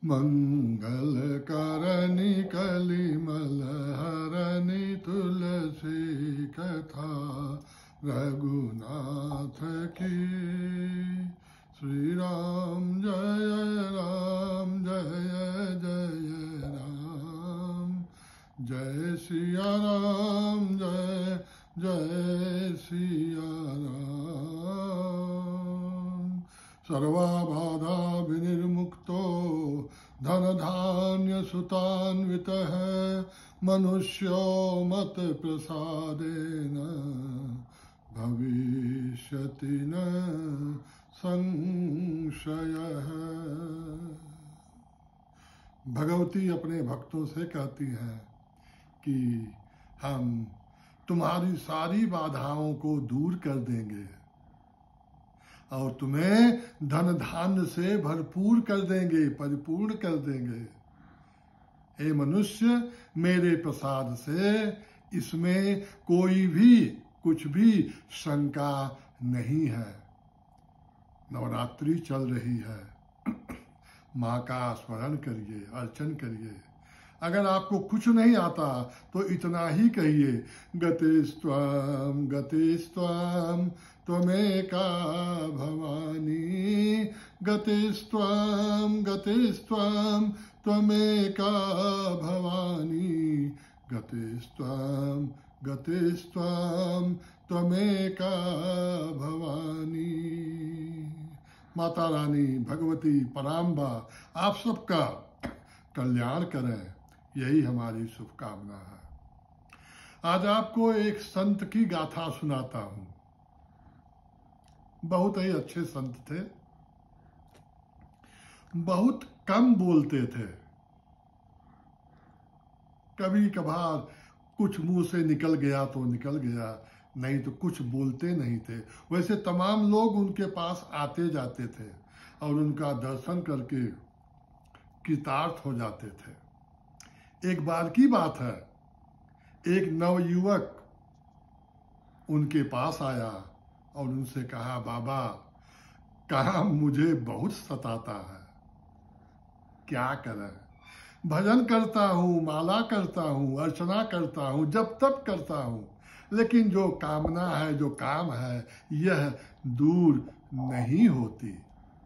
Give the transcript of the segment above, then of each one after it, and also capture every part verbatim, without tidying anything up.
मंगल करनी कलिमल हरनी तुलसी कथा रघुनाथ की। श्री राम जय राम जय जय राम, जय सिया राम जय जय सिया राम। सर्वबाधा विनिर्मुक्तो धन धान्य सुतान्वितः मनुष्यो मत प्रसादेन भविष्यति न संशयः। भगवती अपने भक्तों से कहती हैं कि हम तुम्हारी सारी बाधाओं को दूर कर देंगे और तुम्हें धन धान्य से भरपूर कर देंगे, परिपूर्ण कर देंगे। हे मनुष्य, मेरे प्रसाद से इसमें कोई भी कुछ भी शंका नहीं है। नवरात्रि चल रही है, माँ का स्मरण करिए, अर्चन करिए। अगर आपको कुछ नहीं आता तो इतना ही कहिए, गतिस्त्वं गतिस्त्वं त्वमेका भवानी, गतिस्त्वं गतिस्त्वं त्वमेका भवानी, गतिस्त्वं गतिस्त्वं त्वमेका भवानी। माता रानी भगवती पराम्बा आप सबका कल्याण करें, यही हमारी शुभकामना है। आज आपको एक संत की गाथा सुनाता हूं। बहुत ही अच्छे संत थे, बहुत कम बोलते थे। कभी कभार कुछ मुंह से निकल गया तो निकल गया, नहीं तो कुछ बोलते नहीं थे। वैसे तमाम लोग उनके पास आते जाते थे और उनका दर्शन करके कृतार्थ हो जाते थे। एक बार की बात है, एक नवयुवक उनके पास आया और उनसे कहा, बाबा काम मुझे बहुत सताता है, क्या करें? भजन करता हूँ, माला करता हूँ, अर्चना करता हूँ, जप तप करता हूँ, लेकिन जो कामना है, जो काम है, यह दूर नहीं होती।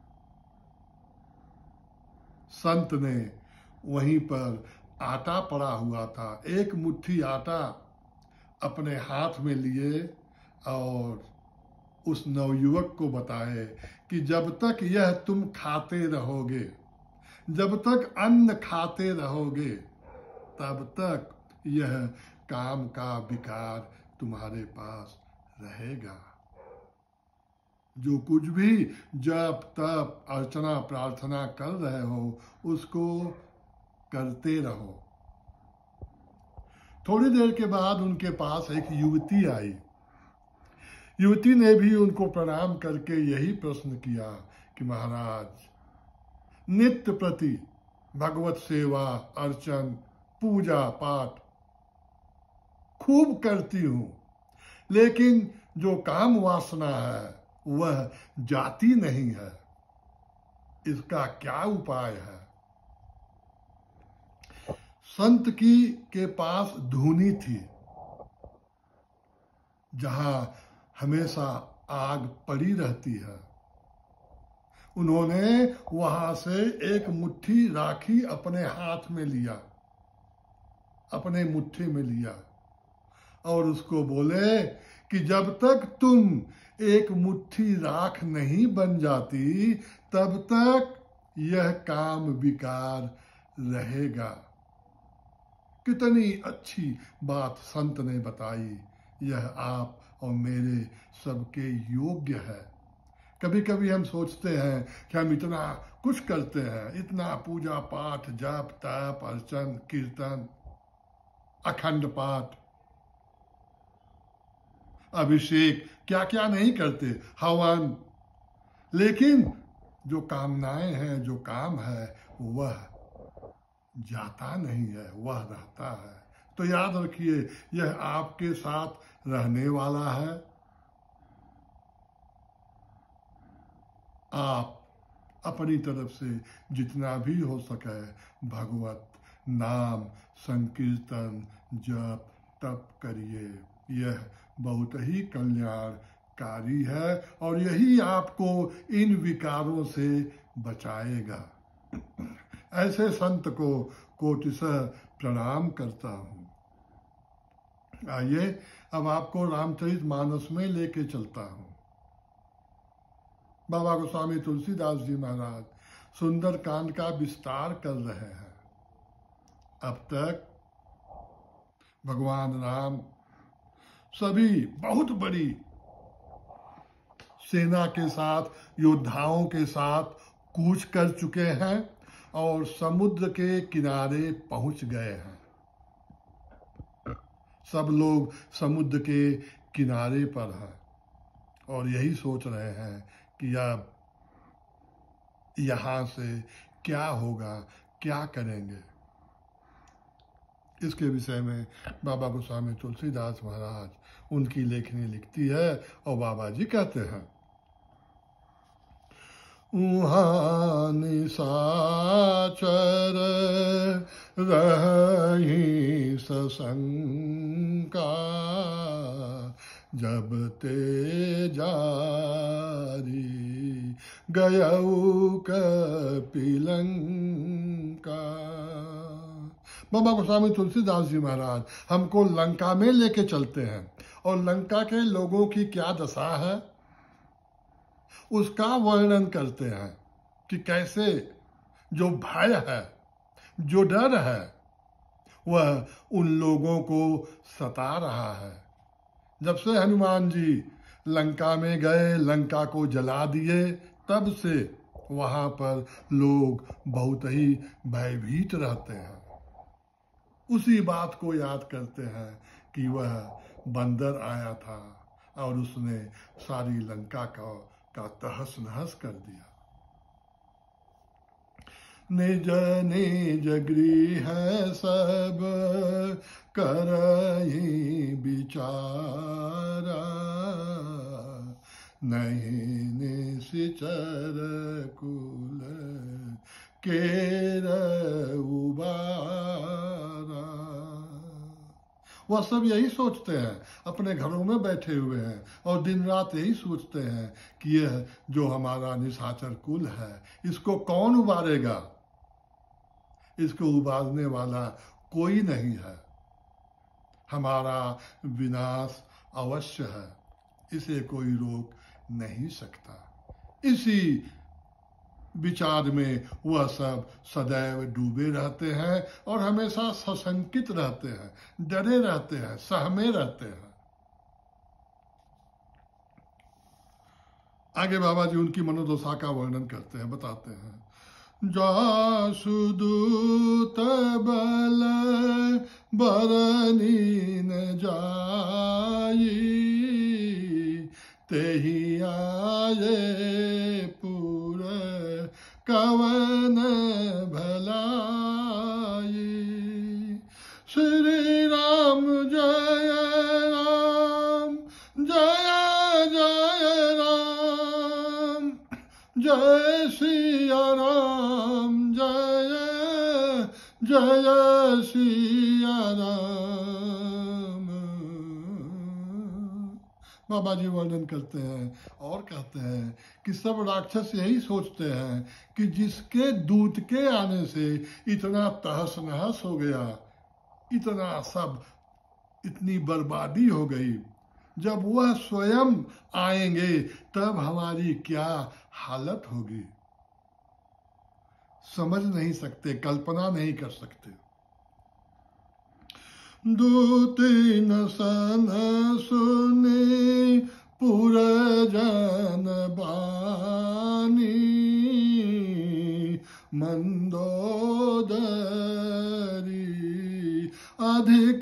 संत ने वहीं पर आटा पड़ा हुआ था, एक मुट्ठी आटा अपने हाथ में लिए और उस नवयुवक को बताए कि जब तक यह तुम खाते रहोगे, जब तक अन्न खाते रहोगे, तब तक यह काम का विकार तुम्हारे पास रहेगा। जो कुछ भी जप तप अर्चना प्रार्थना कर रहे हो, उसको करते रहो। थोड़ी देर के बाद उनके पास एक युवती आई। युवती ने भी उनको प्रणाम करके यही प्रश्न किया कि महाराज, नित्य प्रति भगवत सेवा अर्चन पूजा पाठ खूब करती हूं, लेकिन जो काम वासना है वह जाती नहीं है, इसका क्या उपाय है? संत की के पास धूनी थी, जहां हमेशा आग पड़ी रहती है। उन्होंने वहां से एक मुट्ठी राखी अपने हाथ में लिया, अपने मुट्ठी में लिया और उसको बोले कि जब तक तुम एक मुट्ठी राख नहीं बन जाती, तब तक यह काम विकार रहेगा। कितनी अच्छी बात संत ने बताई, यह आप और मेरे सबके योग्य है। कभी कभी हम सोचते हैं कि हम इतना कुछ करते हैं, इतना पूजा पाठ जाप तप अर्चन कीर्तन अखंड पाठ अभिषेक क्या क्या नहीं करते, हवन, लेकिन जो कामनाएं हैं, जो काम है, वह जाता नहीं है, वह रहता है। तो याद रखिए, यह आपके साथ रहने वाला है। आप अपनी तरफ से जितना भी हो सके भगवत नाम संकीर्तन जप तप करिए। यह बहुत ही कल्याणकारी है और यही आपको इन विकारों से बचाएगा। ऐसे संत को कोटिशः प्रणाम करता हूँ। आइए अब आपको रामचरितमानस में लेके चलता हूँ। बाबा गोस्वामी तुलसीदास जी महाराज सुंदर कांड का विस्तार कर रहे हैं। अब तक भगवान राम सभी बहुत बड़ी सेना के साथ योद्धाओं के साथ कूच कर चुके हैं और समुद्र के किनारे पहुंच गए हैं। सब लोग समुद्र के किनारे पर हैं और यही सोच रहे हैं कि अब यहाँ से क्या होगा, क्या करेंगे। इसके विषय में बाबा गोस्वामी तुलसीदास महाराज उनकी लेखनी लिखती है और बाबा जी कहते हैं, उहाँ निशाचर रही सशंका, जब ते जारी गयऊ कपिलंका। बाबा गोस्वामी तुलसीदास जी महाराज हमको लंका में लेके चलते हैं और लंका के लोगों की क्या दशा है उसका वर्णन करते हैं कि कैसे जो भय है, जो डर है, वह उन लोगों को सता रहा है। जब से हनुमान जी लंका में गए, लंका को जला दिए, तब से वहाँ पर लोग बहुत ही भयभीत रहते हैं। उसी बात को याद करते हैं कि वह बंदर आया था और उसने सारी लंका का का तहस नहस कर दिया। निज निज गृह सब करहि विचारा, नहीं निशिचर कुल केर उबारा। वह सब यही सोचते हैं, अपने घरों में बैठे हुए हैं और दिन रात यही सोचते हैं कि यह जो हमारा निशाचर कुल है इसको कौन उबारेगा। इसको उबारने वाला कोई नहीं है। हमारा विनाश अवश्य है, इसे कोई रोक नहीं सकता। इसी विचार में वह सब सदैव डूबे रहते हैं और हमेशा सशंकित रहते हैं, डरे रहते हैं, सहमे रहते हैं। आगे बाबा जी उनकी मनोदशा का वर्णन करते हैं, बताते हैं, जासुदूत बल बरनी न जाई, तेहि आये पुर कवन भलाई। श्री राम जय राम, जय जय राम, जय सिया राम, जय जय सिया राम। बाबा जी वर्णन करते हैं और कहते हैं कि सब राक्षस यही सोचते हैं कि जिसके दूत के आने से इतना तहस नहस हो गया, इतना सब, इतनी बर्बादी हो गई, जब वह स्वयं आएंगे तब हमारी क्या हालत होगी। समझ नहीं सकते, कल्पना नहीं कर सकते। दूती न सन सुने पुरजन बानी, मंदोदरी अधिक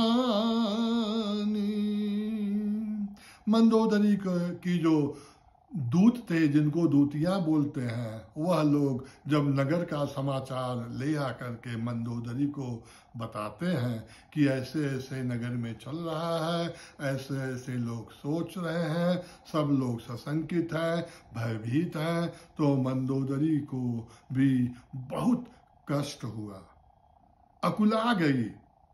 कुलानी। मंदोदरी की जो दूत थे, जिनको दूतियां बोलते हैं, वह लोग जब नगर का समाचार ले आकर के मंदोदरी को बताते हैं कि ऐसे ऐसे नगर में चल रहा है, ऐसे ऐसे लोग सोच रहे हैं, सब लोग सशंकित हैं, भयभीत हैं, तो मंदोदरी को भी बहुत कष्ट हुआ, अकुला गई।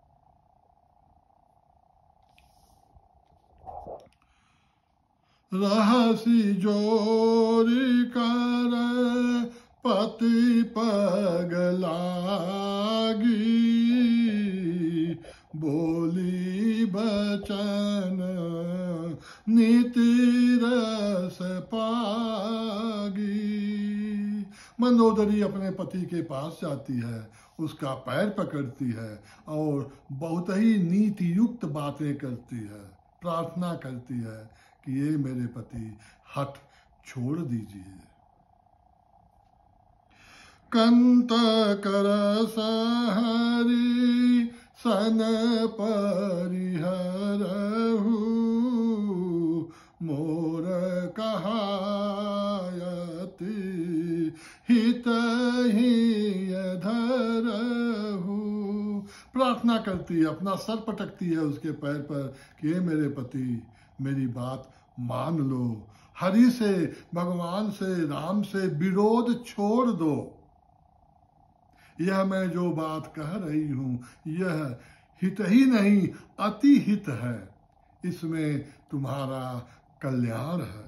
रहसी जोरी कर पति पगलागी, बोली बचन नीति रस पागी। मंदोदरी अपने पति के पास जाती है, उसका पैर पकड़ती है और बहुत ही नीति युक्त बातें करती है, प्रार्थना करती है कि ये मेरे पति हठ छोड़ दीजिए। कंत कर सहरी सन परिहरहु, मोर कहायति हित ही धरहु। प्रार्थना करती है, अपना सर पटकती है उसके पैर पर कि ये मेरे पति मेरी बात मान लो, हरि से, भगवान से, राम से विरोध छोड़ दो। यह मैं जो बात कह रही हूं यह हित ही नहीं अति हित है, इसमें तुम्हारा कल्याण है।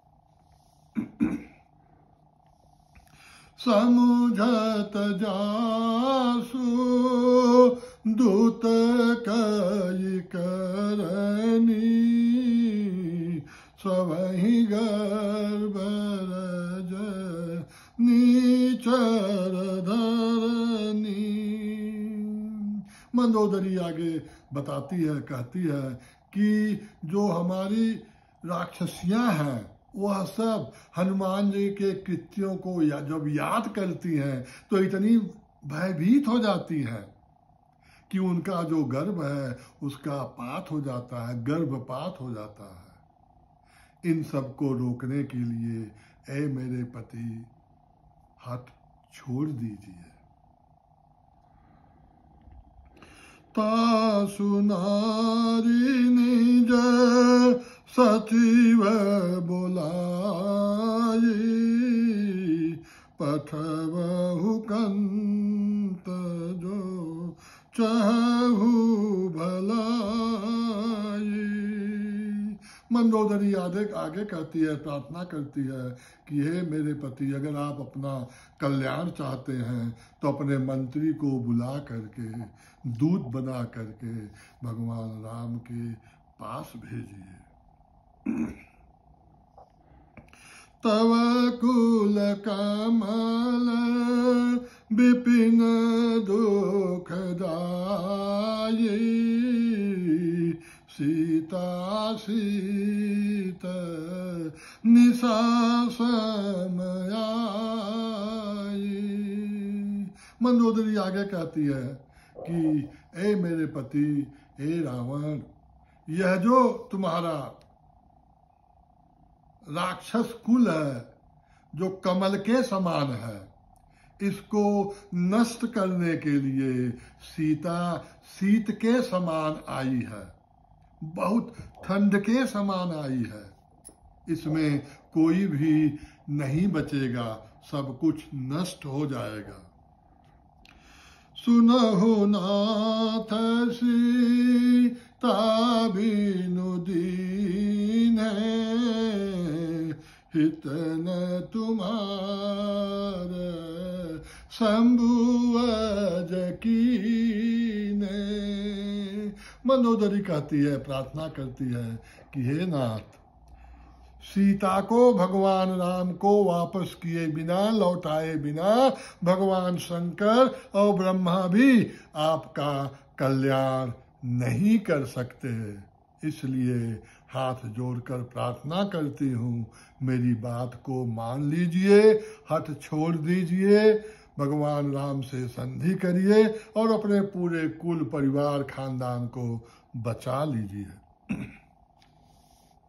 समुझत जासु दूत कई करनी, स्वहि गर्भरज नीचर धरनी। मंदोदरी आगे बताती है, कहती है कि जो हमारी राक्षसियां हैं वह सब हनुमान जी के कृत्यों को या जब याद करती हैं तो इतनी भयभीत हो जाती हैं कि उनका जो गर्भ है उसका पात हो जाता है, गर्भपात हो जाता है। इन सब को रोकने के लिए ऐ मेरे पति हठ छोड़ दीजिए। तासु नारी निज सचिव बुलाई, पठबहु कंत जो चाहु भलाई। मंदोदरी आगे आगे कहती है, प्रार्थना करती है कि हे मेरे पति, अगर आप अपना कल्याण चाहते हैं तो अपने मंत्री को बुला करके, दूत बना करके भगवान राम के पास भेजिए। तव कुल कमल विपिन दुखदाई, सीता सीत निशा समयाई। मंदोदरी आगे कहती है कि ए मेरे पति, ए रावण, यह जो तुम्हारा राक्षस कुल है जो कमल के समान है, इसको नष्ट करने के लिए सीता शीत के समान आई है, बहुत ठंड के समान आई है। इसमें कोई भी नहीं बचेगा, सब कुछ नष्ट हो जाएगा। सुनहु नाथ सीता बिनु दीन, हित न तुम्हार शंभुअज कीने। मंदोदरी कहती है, प्रार्थना करती है कि हे नाथ, सीता को भगवान राम को वापस किए बिना, लौटाए बिना भगवान शंकर और ब्रह्मा भी आपका कल्याण नहीं कर सकते। इसलिए हाथ जोड़कर प्रार्थना करती हूँ, मेरी बात को मान लीजिए, हठ छोड़ दीजिए, भगवान राम से संधि करिए और अपने पूरे कुल परिवार खानदान को बचा लीजिए।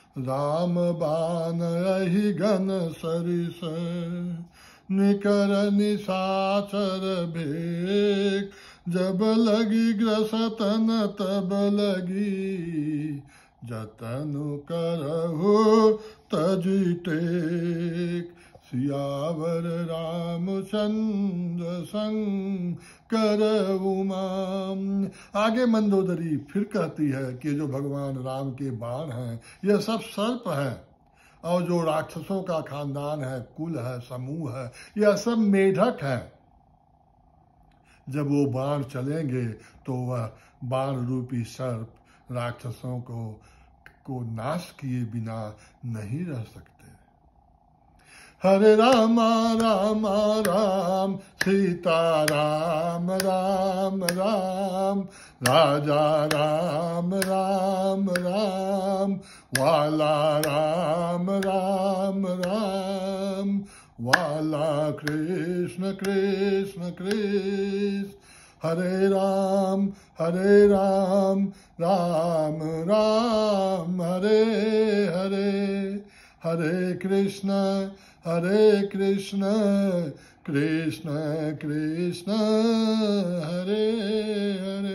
राम बान यही घन सरिस निकर निशाचर भेक जब लगी ग्रसतन तब लगी जतनु करहु तजी टेक सियावर रामचंद्र संग कर उमाम। आगे मंदोदरी फिर कहती है कि जो भगवान राम के बाण हैं यह सब सर्प हैं, और जो राक्षसों का खानदान है, कुल है, समूह है, यह सब मेढक है। जब वो बाण चलेंगे तो वह बाण रूपी सर्प राक्षसों को को नाश किए बिना नहीं रह सकते। हरे रामा रामा राम सीता राम राम राम राजा राम राम राम वाला राम राम राम वाला कृष्ण कृष्ण कृष्ण। हरे राम हरे राम राम राम हरे हरे हरे कृष्ण हरे कृष्ण कृष्ण कृष्ण हरे हरे।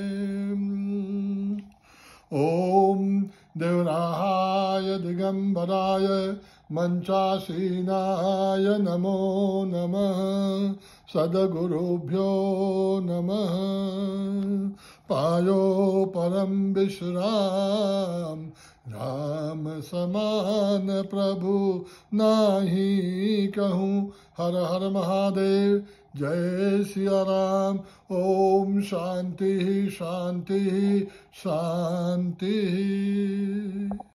ओम देवराहाय दिगंबराय मंचासीनाय नमो नमः सद्गुरुभ्यो नमः। पायो परम विश्राम राम समान प्रभु नाही कहूँ। हर हर महादेव जय सिया राम। ओम शांति शांति शांति।